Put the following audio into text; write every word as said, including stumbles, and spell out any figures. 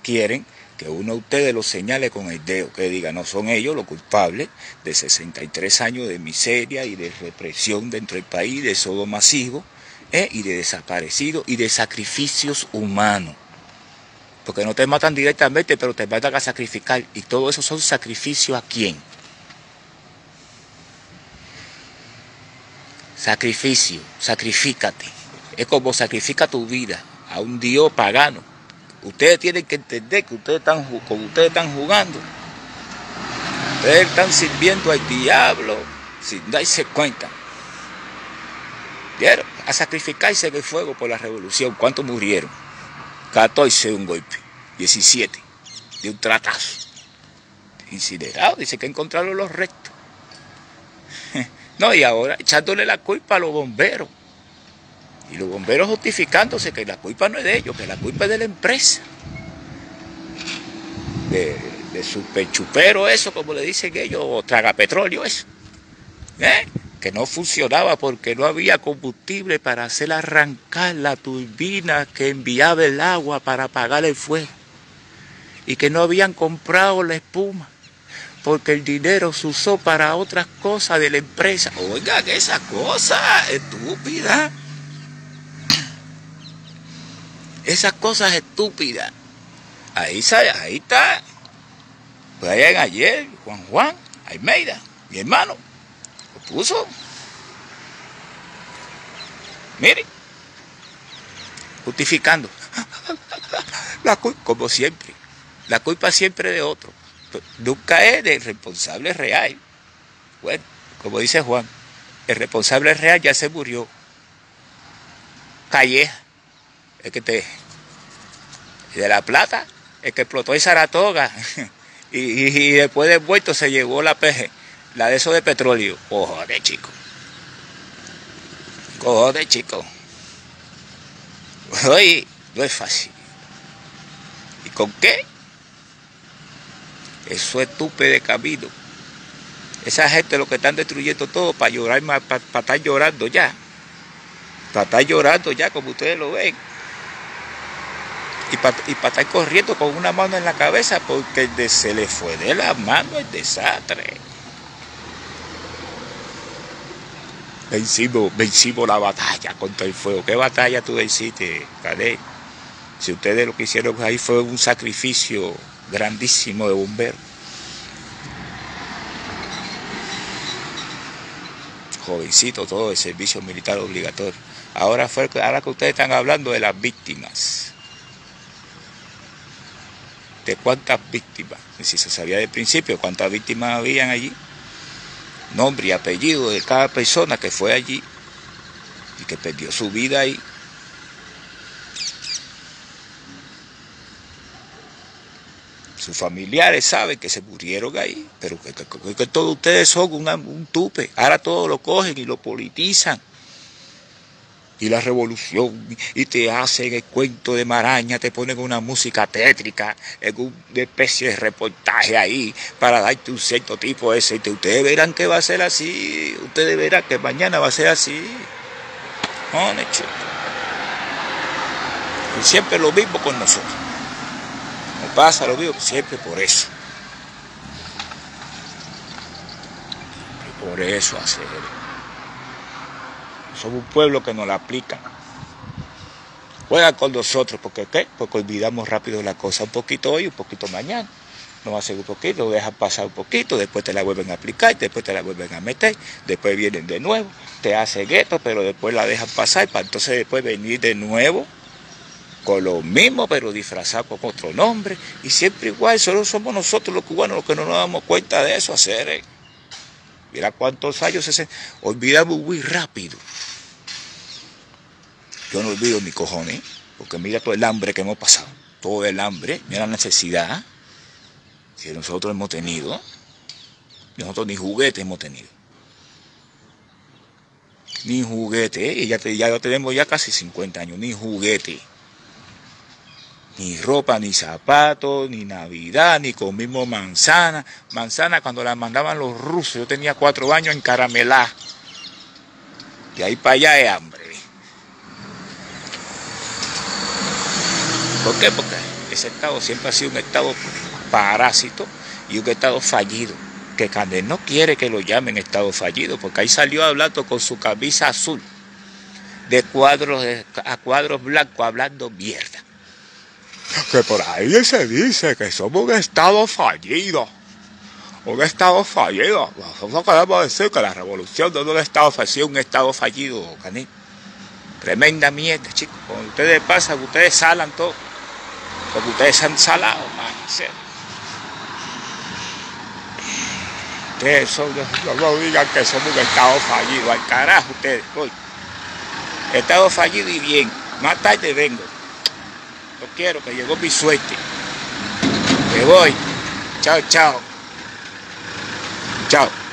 quieren que uno de ustedes los señale con el dedo, que diga, no son ellos los culpables de sesenta y tres años de miseria y de represión dentro del país, de sodo masivo, ¿eh? y de desaparecidos y de sacrificios humanos. Porque no te matan directamente, pero te matan a sacrificar. Y todo eso son sacrificios ¿a quién? Sacrificio, sacrifícate. Es como sacrifica tu vida a un dios pagano. Ustedes tienen que entender que ustedes están, como ustedes están jugando, ustedes están sirviendo al diablo sin darse cuenta. ¿Vieron? A sacrificarse en el fuego por la revolución. ¿Cuántos murieron? catorce de un golpe, diecisiete de un tratazo. Incinerados, dice que encontraron los restos. No, y ahora echándole la culpa a los bomberos. Y los bomberos justificándose que la culpa no es de ellos, que la culpa es de la empresa. De, de superchupero eso, como le dicen ellos, o tragapetróleo eso. ¿Eh? Que no funcionaba porque no había combustible para hacer arrancar la turbina que enviaba el agua para apagar el fuego. Y que no habían comprado la espuma porque el dinero se usó para otras cosas de la empresa. Oigan, esa cosa estúpida. Esas cosas estúpidas. Ahí, ahí está. Pues allá ayer, Juan Juan Almeida, mi hermano, lo puso. Miren, justificando. La culpa, como siempre, la culpa siempre de otro. Nunca es del responsable real. Bueno, como dice Juan, el responsable real ya se murió. Calleja. El que te, de La Plata, el que explotó en Saratoga y, y, y después de muerto se llevó la peje, la de eso de petróleo. Cojones, chico. Cojones, chico. Oye, no es fácil. ¿Y con qué? Eso es tupe de camino. Esa gente lo que están destruyendo todo para llorar, para, para estar llorando ya. Para estar llorando ya, como ustedes lo ven. Y para y pa estar corriendo con una mano en la cabeza porque de, se le fue de la mano el desastre. Vencimos, vencimos la batalla contra el fuego. ¿Qué batalla tú venciste, Cadet? Si ustedes lo que hicieron ahí fue un sacrificio grandísimo de bomberos. Jovencito todo el servicio militar obligatorio. Ahora, fue, ahora que ustedes están hablando de las víctimas. ¿De cuántas víctimas? Si se sabía del principio cuántas víctimas habían allí. Nombre y apellido de cada persona que fue allí y que perdió su vida ahí. Sus familiares saben que se murieron ahí, pero que, que, que, que todos ustedes son una, un tupe. Ahora todos lo cogen y lo politizan. Y la revolución, y te hacen el cuento de maraña, te ponen una música tétrica, en una especie de reportaje ahí, para darte un cierto tipo de ese. Ustedes verán que va a ser así, ustedes verán que mañana va a ser así. Joder, chico. Y siempre lo mismo con nosotros. No pasa lo mismo siempre por eso. Por eso hacer. Somos un pueblo que nos la aplican. Juegan con nosotros, ¿porque qué? Porque olvidamos rápido la cosa, un poquito hoy, un poquito mañana. Nos hacen un poquito, lo dejan pasar un poquito, después te la vuelven a aplicar, después te la vuelven a meter, después vienen de nuevo, te hacen esto, pero después la dejan pasar, para entonces después venir de nuevo con lo mismo, pero disfrazado con otro nombre, y siempre igual, solo somos nosotros los cubanos los que no nos damos cuenta de eso, hacer. ¿eh? Mira cuántos años se olvidamos muy rápido. Yo no olvido ni cojones, porque mira todo el hambre que hemos pasado, todo el hambre, mira la necesidad que nosotros hemos tenido, nosotros ni juguetes hemos tenido, ni juguete, y ya, ya lo tenemos ya casi cincuenta años, ni juguete, ni ropa, ni zapatos, ni Navidad, ni comimos manzana, manzana cuando la mandaban los rusos, yo tenía cuatro años en caramelá, y ahí para allá es hambre. ¿Por qué? Porque ese Estado siempre ha sido un Estado parásito y un Estado fallido, que Canel no quiere que lo llamen Estado fallido, porque ahí salió hablando con su camisa azul, de cuadros de, a cuadros blancos, hablando mierda. Que por ahí se dice que somos un Estado fallido. Un Estado fallido. Nosotros queremos decir que la revolución no es un Estado fallido, un Estado fallido, Canel. Tremenda mierda, chicos. Cuando ustedes pasan, ustedes salan todo. Porque ustedes se han salado, man. Ustedes son, no, no digan que somos un Estado fallido. Al carajo ustedes, hoy. Estado fallido y bien. Más tarde vengo. Yo quiero que llegó mi suerte. Me voy. Chao, chao. Chao.